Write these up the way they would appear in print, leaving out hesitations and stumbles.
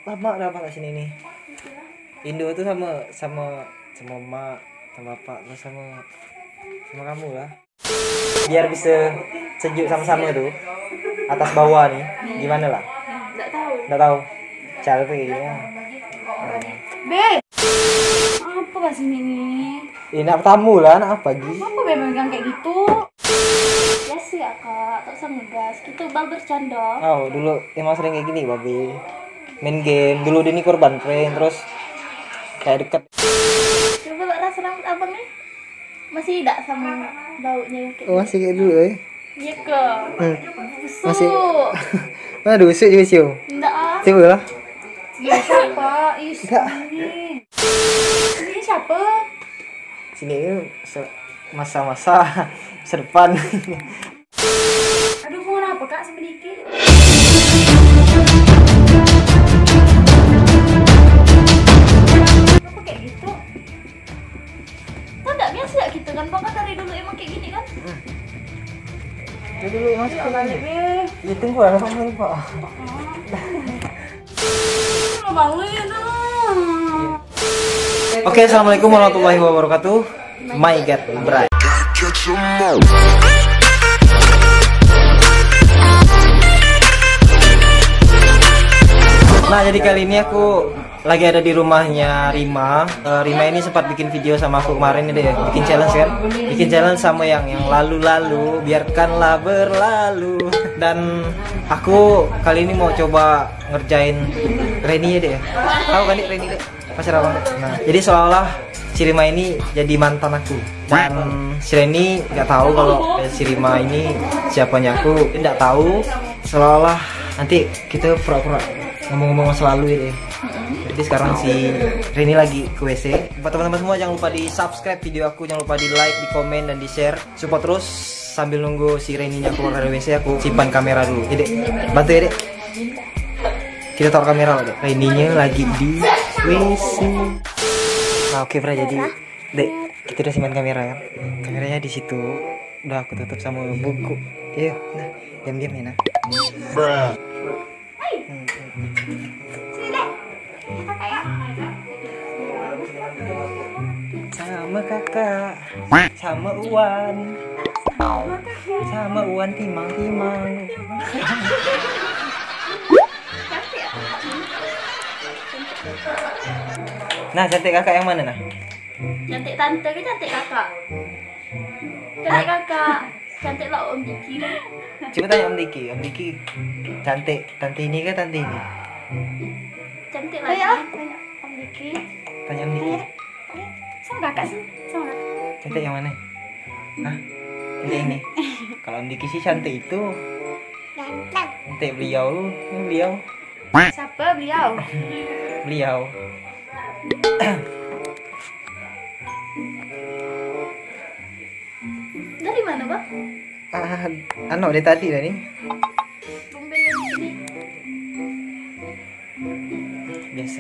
lama udah apa sini nih. Indo tuh sama emak, sama bapak, terus sama kamu lah. Biar bisa sejuk sama-sama tuh. Atas bawah nih. Gimana lah? Enggak tahu. Cara tuh kayak gini. Beb. Apa bahas ini? Ini apa tamu lah, anak apa Gi? Apa Beb megang kayak gitu? Ya sih ya kak, tak usah ngegas. Kita bal bercanda. Oh, dulu emang sering kayak gini, babi. Main game, dulu dia ini korban prank, terus kayak deket. Coba rasa rambut abang nih. Masih tidak sama baunya kayak Oh, masih kayak dulu Iya ke. Busuk. Masih. Mana busuk juga sih? Enggak ah. Coba lah. Iya siapa? Enggak. Ini siapa? Sini masa-masa masa depan. Aduh, mau apa kak sedikit? Apa kayak gitu? Kok enggak biasa ya kita kan? Bang kan dari dulu emang kayak gini kan? Ya dulu masih Balik nih. ya tunggu lah, kamu lupa. Bang lu ya dong. Oke, assalamualaikum warahmatullahi wabarakatuh. My God, Bray. Nah, jadi kali ini aku lagi ada di rumahnya Rima. Rima ini sempat bikin video sama aku kemarin deh, bikin challenge kan? Bikin challenge sama yang lalu-lalu, biarkanlah berlalu. Dan aku kali ini mau coba ngerjain Reni ya deh. Tahu kan nih Reni deh? Pacar abang. Nah, jadi seolah-olah si Rima ini jadi mantan aku. Dan si Reni nggak tahu kalau si Rima ini siapanya aku, nggak tahu. Seolah-olah nanti kita pura-pura ngomong-ngomong selalu ya deh. Jadi sekarang si Reni lagi ke WC. Buat teman-teman semua jangan lupa di subscribe video aku, jangan lupa di like, di komen, dan di share. Support terus sambil nunggu si Reninya keluar dari WC. Aku simpan kamera dulu. Ya dek, bantu ya dek. Kita taruh kamera lah dek. Reninya lagi di WC. Nah oke Bra, jadi dek kita udah simpan kamera kan. Kameranya di situ. Udah aku tutup sama buku. Iya, nah diam-diam ya nah. Sama kakak, sama Uwan, sama Uwan timang-timang. Nah, cantik kakak yang mana nah? Cantik tante ke cantik kakak? Cantik kakak. Cantik lah Om Diki. Coba tanya Om Diki, cantik tante ini ke tante ini? Cantik lah ya. Tanya Om Diki. Tanya Om Diki. Sama kakak sih, sama kakak. Cantik yang mana? Hah? Cantik ini. Kalau Om Diki sih cantik itu. Cantik beliau, ini beliau. Siapa beliau? Beliau. Dari mana bang? Anu dari tadi dah nih. Tumben ini. Biasa.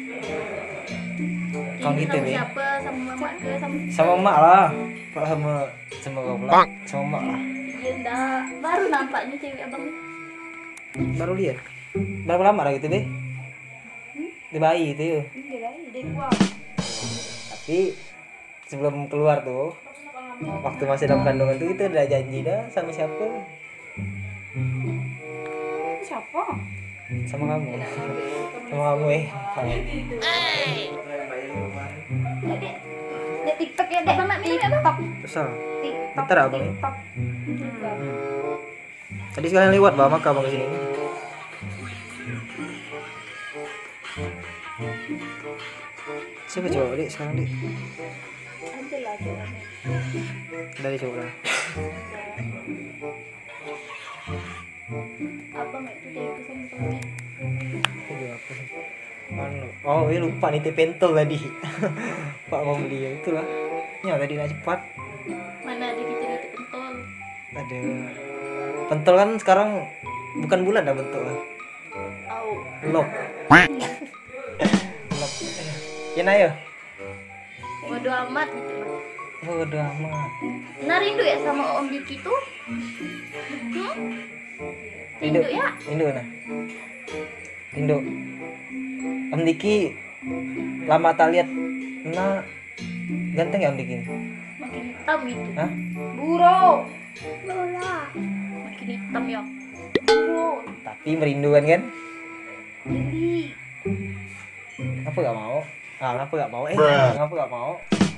Kau gitu Sama be. siapa? Sama mama ke? Sama emak lah. Kok sama kau pula? Sama emak lah. Iya enggak. Baru nampaknya cewek abang ini. Baru lihat. Berapa lama lah gitu be? Di bayi itu yuk. Dia lagi, dia gua. Tapi sebelum keluar tuh, waktu masih dalam kandungan tuh kita udah janji dah sama siapa? Siapa? Sama kamu. Sama kamu Dek TikTok ya dek. Abang nak minum ya bang? Besar. TikTok. Bentar abang ya. TikTok. Tadi sekalian lewat bawa maka abang kesini. Siapa cowok dek sekarang dek? Ada lah cowok. Dari cowok lah. Abang itu dari kesan temennya. Itu apa sih? Anu. Oh, ini lupa nih pentol tadi. Pak mau beli ya itulah. Ya tadi nak cepat. Mana ada kita gitu pentol. Ada pentol kan sekarang bukan bulan dah bentuk lah. Au. Lop. Lop. Ya nah ya. Bodo amat gitu lah. Bodoh amat. Nah rindu ya sama Om Diki tuh? Rindu ya? Rindu nah. Rindu. Om Diki lama tak lihat. Nah, ganteng ya Om Diki? Makin hitam gitu. Hah? Buro. Lola. Makin hitam ya. Buro. Tapi merindukan kan? Lili. Ngapa gak mau? Ngapa gak mau? Ngapa gak mau?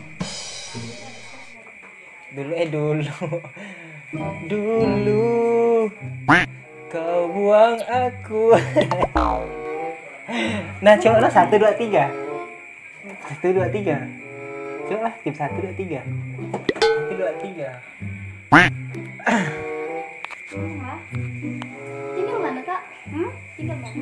Dulu dulu kau buang aku. Nah coba lah 1, 2, 3. 1, 2, 3. Coba lah skip 1, 2, 3. 1, 2, 3. Tinggal mana kak? Tinggal mana?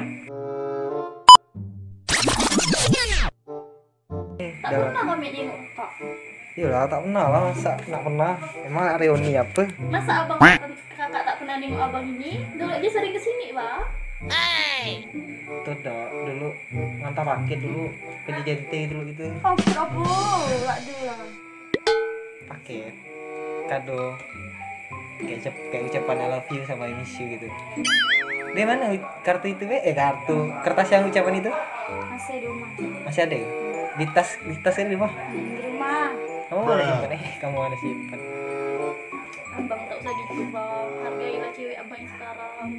Tak pernah kami nengok kak. Iyalah tak pernah lah, masa tak pernah. Emang reuni apa? Masa abang kakak tak pernah nengok abang ini? Dulu aja sering kesini pak. Tuh dah dulu ngantar paket dulu ke JJT dulu gitu. Oh berapa? Lak dulu. Paket kado kayak ucapan I love you sama I miss you gitu. Di mana kartu itu kartu kertas yang ucapan itu? Masih di rumah. Masih ada ya? Di tas kan di bawah. Di rumah. Kamu ada simpan kamu ada simpan. Abang tak usah gitu bang. Hargailah cewek abang yang sekarang.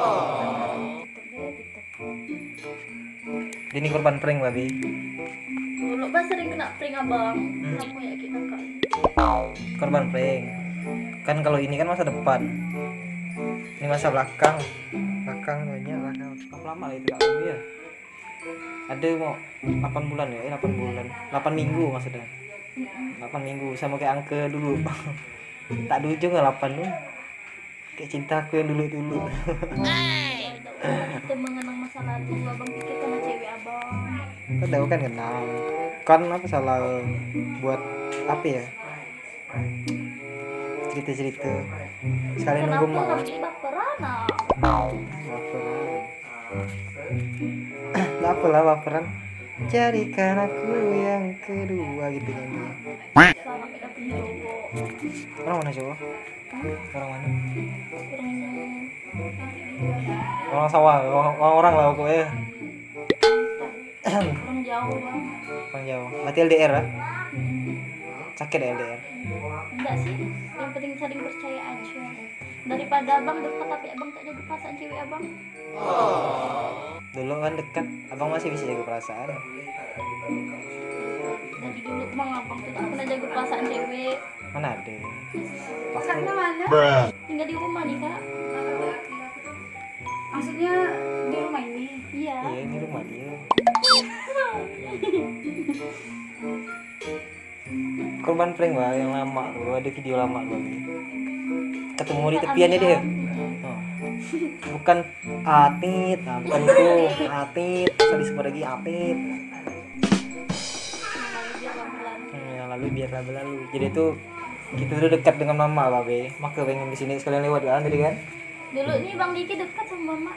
Ini korban prank babi. Dulu bang sering kena prank abang. Kamu yakin kakak? Korban prank. Kan kalau ini kan masa depan. Ini masa belakang. Belakang berapa lama lah itu Kak Babi ya? Ada mau 8 bulan ya? 8 bulan. 8 minggu maksudnya. 8 minggu sama kayak angka dulu. Tak ada ujung lah 8 tuh. Kayak cintaku yang dulu. Kita mengenang masa lalu. Abang pikir sama cewek abang. Kan tahu kan kenal. Kan apa salah buat apa ya? Cerita-cerita. Sekalian nunggu Kenapa mau. kami baperan? Baperan. Baperan. Jadikan aku yang kedua gitu nyanyinya. Sama kita punya cowok. Orang mana coba? Orang mana? Orang Orang sawah, orang lah pokoknya. orang jauh bang. Orang Jawa. Berarti LDR lah. Sakit ya LDR. Enggak sih, yang penting saling percaya aja. Daripada abang dekat tapi abang tak jaga perasaan cewek abang. Dulu kan dekat, abang masih bisa jaga perasaan. Dari dulu bang abang tuh tak pernah jaga perasaan cewek. Mana ada? Kakaknya mana? Tinggal di rumah nih kak. Maksudnya di rumah ini? Iya. Iya ini rumah dia. Korban prank bah yang lama tuh, ada video lama tuh. Ketemu di tepiannya dia. Oh. Bukan Atit, bukan itu Atit, bisa disebut lagi Atit. Yang lalu biarlah berlalu. Jadi itu kita udah dekat dengan mama babe, maka pengen di sini sekalian lewat kan tadi kan? Dulu nih bang Diki dekat sama mama.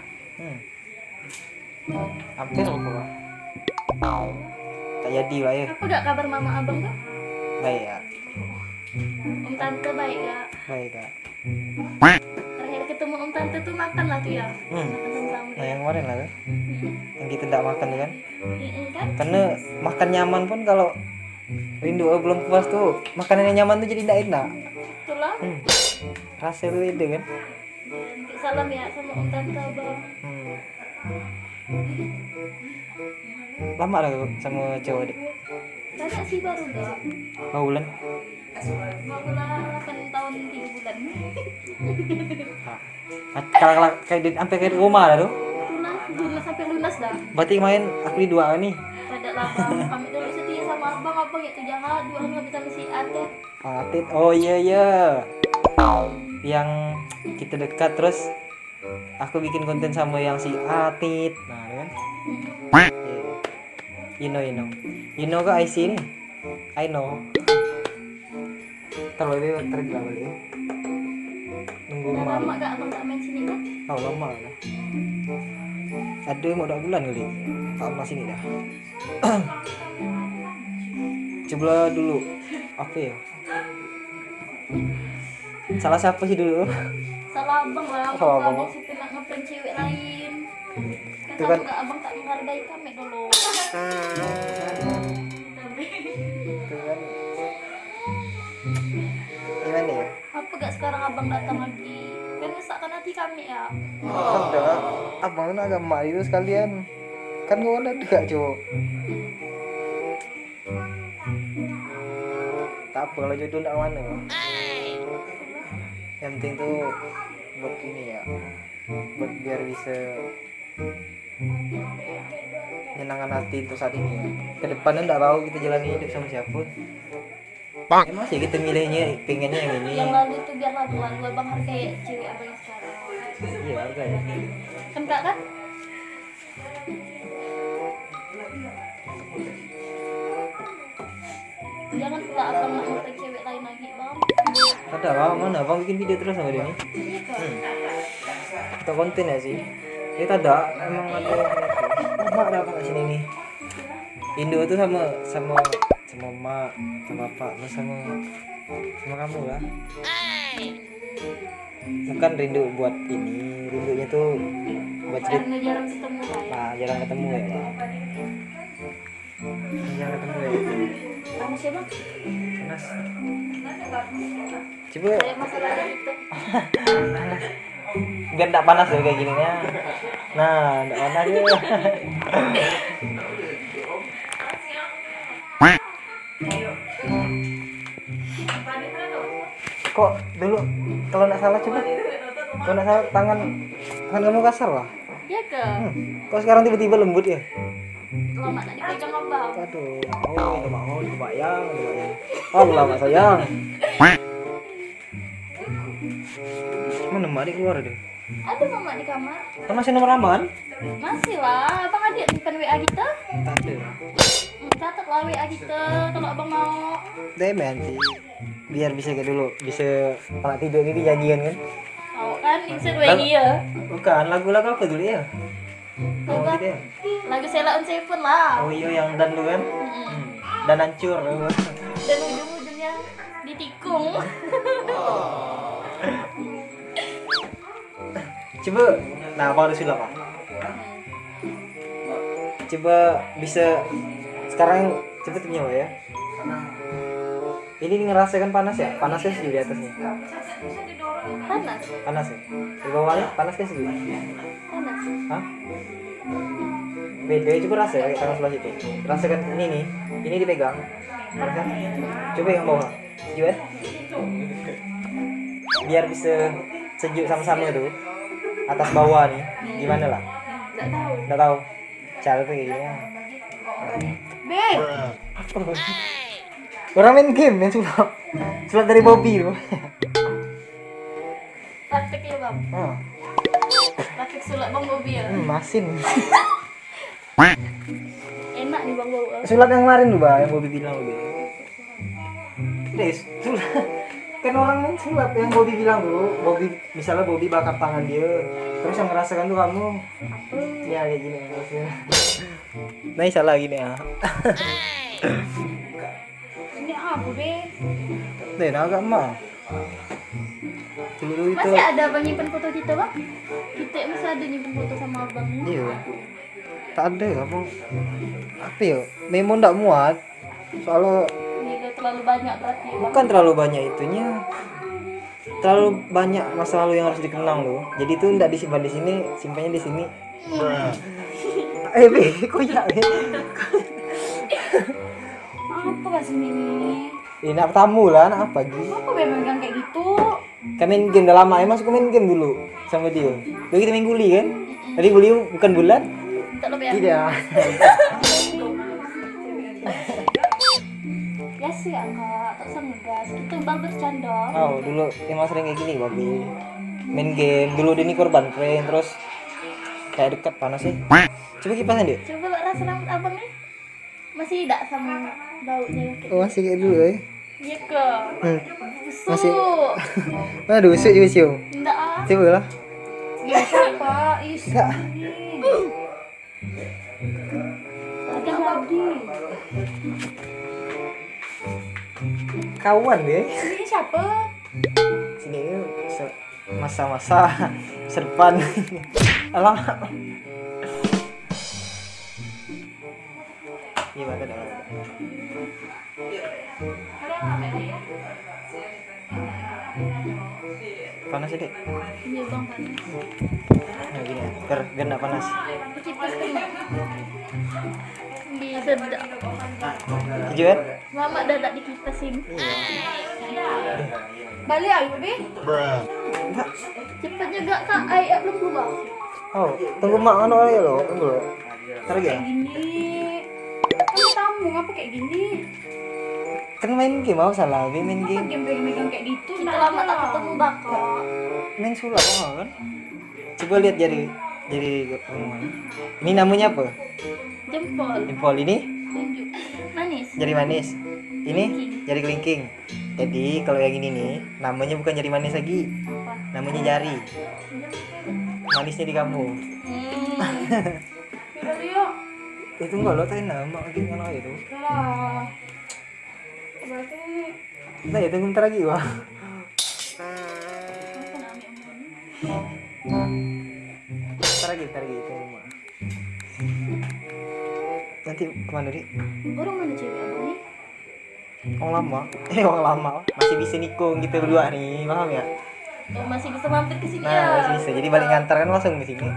Hampir apa? Tak jadi lah ya. Apa gak kabar mama abang tuh? Baik ya. Om tante baik gak? Baik kak. Terakhir ketemu om tante tuh makan lah tuh ya. Makan sama Nah yang kemarin lah kan? Yang kita tidak makan tuh kan? kan? Karena makan nyaman pun kalau rindu belum puas tuh makanan yang nyaman tuh jadi tidak enak. Itulah. Rasa tuh beda kan? Salam ya sama om tante abang. Lama lah sama cowok dek. Banyak sih baru gak? Berapa bulan? Barulah 8 tahun 3 bulan. Kalau kayak sampai ke rumah lah tuh. Itulah, lunas sampai lunas dah. Berarti main aku di dua nih. Ada lah bang, kami dulu setia sama abang ya tuh jahat, dua hari habis sama si Ate. Atit, oh iya. Yang kita dekat terus aku bikin konten sama yang si Atit. Nah, kan? Yeah. You know kok IC ini? I know. Kalau dia tergila balik. Nunggu Udah malam. lama gak abang tak main sini kan? Oh lama lah. Ada mau 2 bulan kali. Tak pernah sini dah. Coba dulu apa ya? Salah siapa sih dulu? Salah abang lah, Salah abang. abang suka nak ngeprank cewek lain. Tuh kan. Kenapa abang tak menghargai kami dulu? Tuh kan. Gimana ya? Apa gak sekarang abang datang lagi? Kan mesakkan hati kami ya. Ada. Abang kan agama itu sekalian. Kan gua udah dekat, Cuk. Tak apa kalau jodoh ndak mana. Yang penting tuh buat ini ya. Buat biar bisa menyenangkan hati untuk saat ini. Kedepannya ndak tahu kita jalani hidup sama siapa. Ya masih kita milihnya pengennya yang ini. Yang lalu tuh biar lalu abang hargai cewek abang yang sekarang. Iya harga ya. Kan kak kan? Jangan pula abang nak ngontek cewek lain lagi bang. Ada bang, mana bang bikin video terus sama dia nih? Iya kan? Kita konten ya sih. Kita ada emang ada lama ada apa sini nih? Indo tuh sama mak, sama bapak, terus sama kamu lah. Bukan rindu buat ini, rindunya tuh buat cerita. Karena jarang ketemu lah ya. Nah, jarang ketemu ya bang. Jarang ketemu ya. Kamu siapa? Panas. Coba Kayak masalah itu. biar tak panas ya kayak gini ya. Nah, tak panas ya. Kok dulu kalau nggak salah coba kalau nggak salah tangan kamu kasar lah. Iya ke? Kok sekarang tiba-tiba lembut ya? Lama tak dipegang abang. Aduh, mau kebayang. Allah mak sayang. Mana mak dia keluar deh? Ada mama di kamar. Kan masih nomor aman? Masih lah, abang ada simpan WA kita. Tak ada. Catat lah WA kita kalau abang mau. Demen sih. Biar bisa kayak dulu, bisa kalau tidur ini janjian kan? Mau kan insert WA dia. Bukan, lagu-lagu apa dulu ya? Lagu Oh, gitu ya? Lagu Sheila on Seven lah. Oh iya yang dan lu kan? Dan hancur. Dan ujung-ujungnya ditikung. Coba, nah apa harus sulap pak? Coba bisa sekarang cepet nyawa ya. Ini ngerasakan panas ya? Panasnya sih di atasnya. Panas. Panas ya? Di bawahnya panas kan sih? Panas. Hah? Beda, coba rasa ya tangan sebelah situ. Rasakan ini nih, ini dipegang. Rasakan. Coba yang bawah. Sejuk kan? Biar bisa sejuk sama-sama tuh. Atas bawah nih, gimana lah? Enggak tahu. Nggak tahu. Cara tuh kayak gini ya. Be. Orang main game, main sulap. Sulap dari Bobby tuh. Praktek ya bang. Ah, Praktek sulap bang Bobi ya. masin. Enak nih bang Bobi. Sulap yang kemarin tuh, Bah, yang Bobby bilang Bobby. Des, sulap. Kan orang main sulap yang Bobby bilang tuh, Bobby misalnya Bobby bakar tangan dia. Terus yang merasakan tuh kamu. Ya kayak gini maksudnya. Nah, salah gini ya. Ini apa be? Deh, agak mah. Dulu itu. Masih ada bang nyimpen foto kita bang? Kita masih ada nyimpen foto sama abang. Iya. Tak ada apa. Apa ya? Memo ndak muat. Soalnya Ini terlalu banyak berarti ya bang. bukan terlalu banyak itunya. Terlalu banyak masa lalu yang harus dikenang loh. Jadi itu ndak disimpan di sini, simpannya di sini. Be, kok ya? Be? Apa kasih ini? Ini nak tamu lah, nak apa lagi? Apa be megang kayak gitu? Kan main game udah lama, masuk main game dulu sama dia. Lalu kita main guli kan? Tadi guli bukan bulan? Tak lo ya? Tidak. Ya sih ya kak, tak usah ngegas. Kita bang bercanda. Oh, dulu emang sering kayak gini, Babi. Main game, dulu dia ini korban prank, terus kayak dekat panas sih. Coba kipasan dia. Coba lo rasa rambut abang nih. Masih tidak sama baunya kayak Oh, masih kayak dulu ya. iya ke? Busuk. Masih. Aduh, usuk juga sih. Enggak ah. Coba lah. Ya siapa? Is. Enggak. Ada lagi. Kawan deh. Ini siapa? Sini masa-masa serpan. Alah. Iya, ada ada. Panas ya, Dek? Iya bang panas. Nah, gini ya. Biar enggak panas. Kipas kan. Di sedak. Hijau kan? Mama dah tak dikipasin. Balik ayo, Be. Enggak. Cepat juga kak, ayah belum keluar. Oh, tunggu mak anu aja loh. Tunggu. Ntar lagi ya. Gini. Kamu tamu apa kayak gini? Kan main game mau salah, Be, main Apa game. game kayak gitu? Kita lama tak ketemu bakal. Main sulap kan? Coba lihat jari rumah. Ini namanya apa? Jempol. Jempol ini Tunjuk. Manis. jari manis. Ini jari kelingking. Jadi kalau yang ini nih namanya bukan jari manis lagi. Apa? Namanya jari. Manisnya di kamu. Udah yuk. Itu enggak lo tanya nama gitu kan itu. Lah. Berarti Nah, ya tunggu bentar lagi, wah. Bentar lagi tunggu, Mak. Nanti kemana, Dik? Orang mana cewek abang nih? Orang lama. Masih bisa nikung gitu berdua nih, paham ya? Oh, masih bisa mampir ke sini Nah, ya. masih bisa. Jadi balik ngantar kan langsung ke sini.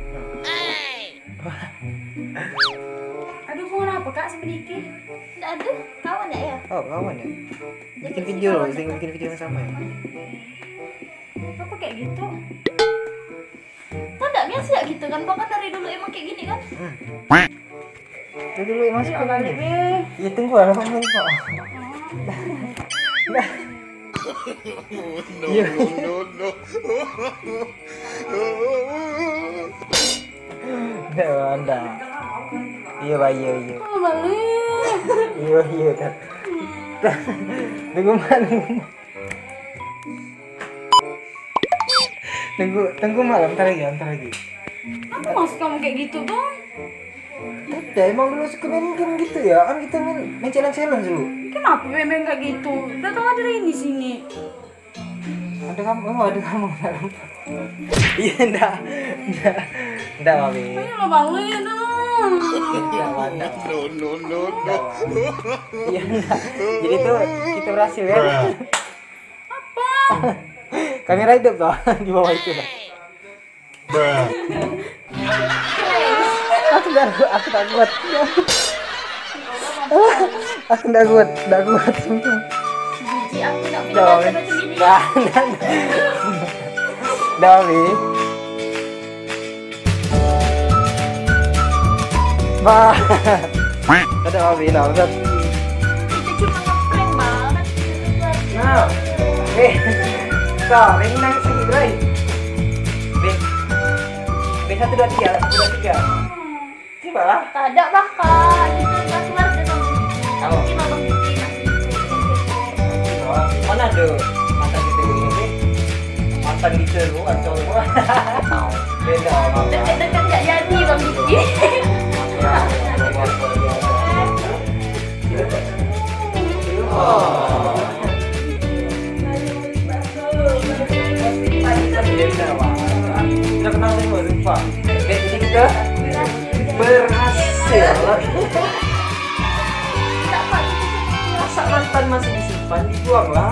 aduh mau apa Kak sedikit? Nggak ada kawan ya ya. Oh, kawan ya. Bikin video loh, sering bikin video yang sama ya. Apa kayak gitu? Kan nggak biasa ya gitu kan, bang kan dari dulu emang kayak gini kan. Itu dulu masuk ke Balik, ini. Be. Iya, tunggu lah, kamu lupa. Iya. Anda. Iya, Pak, iya. Oh, balik. Iya, kan. Tunggu malam. Tunggu malam, ntar lagi. Apa maksud kamu kayak gitu, Bang? Udah, emang dulu suka main game gitu ya? Kan kita main challenge dulu. Kenapa memang kayak gitu? Datang ada ini sini. Ada kamu. Iya, enggak, Mami. Ayo lo balik dong. No. Iya, enggak. Jadi tuh kita berhasil ya. Apa? Kamera hidup tuh di bawah itu. Aku tak kuat. Aku tak kuat. Jijik aku nggak punya Dah, Mami. macam gini. Dah, Mami. Bah. Ada Mami, nah, udah. Kita cuma ngeprank banget. Nah, ini nangis lagi, Bray. B 1 2 3. Coba lah. Tak ada bahkan kita nggak keluar dari bang. Tak Oh. mungkin abang bikin masih Mana ada mantan gitu begini sih? Mantan gitu lu, ancol gua. Beda sama. dekat-dekat nggak jadi bang bikin. Kita kenal semua, lupa. Jadi kita berhasil. Tak pak. Masa mantan masih disimpan, dibuang lah.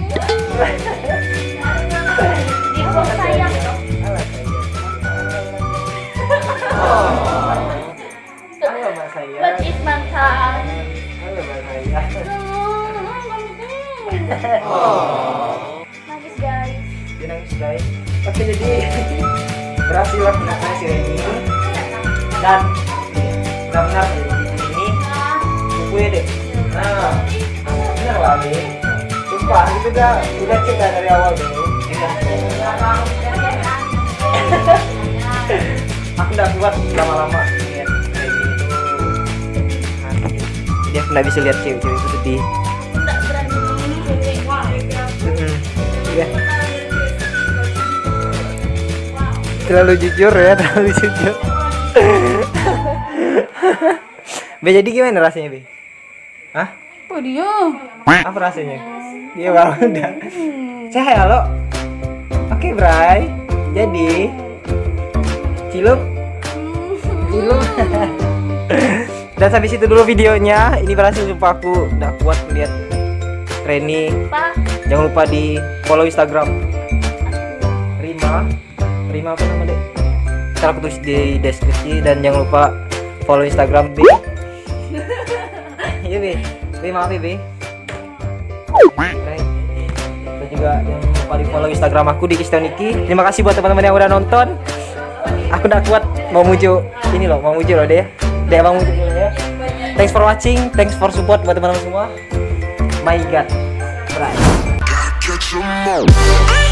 Dibuang sayang. Halo Mbak saya. What is mantan? Halo Mbak saya. Nangis guys. Dia nangis guys. Oke, jadi berhasil lah saya si ini dan benar-benar ini buku ya deh. Nah, benar lah nih. Sumpah itu udah cek lah dari awal dulu. Aku udah kuat lama-lama lihat kayak gini tuh. Jadi aku nggak bisa lihat cewek-cewek itu sedih. Tak berani cewek. Iya. Terlalu jujur ya, terlalu jujur. Be, jadi gimana rasanya, Be? Hah? Apa dia? Apa rasanya? Dia baru udah. Saya halo. Oke, Bray. Jadi Cilup. Dan sampai situ dulu videonya. Ini berhasil, sumpah aku udah kuat melihat Reni. Pak, Jangan lupa di follow Instagram Rima apa nama dek? Ntar aku tulis di deskripsi. Dan jangan lupa follow Instagram B. Iya B, maaf ya B. Dan juga jangan lupa di follow Instagram aku di Kistoniki. Terima kasih buat teman-teman yang udah nonton. Aku udah kuat mau muncul ini loh, mau muncul loh deh. Deh mau muncul dulu ya. Thanks for watching, thanks for support buat teman-teman semua. My God, right.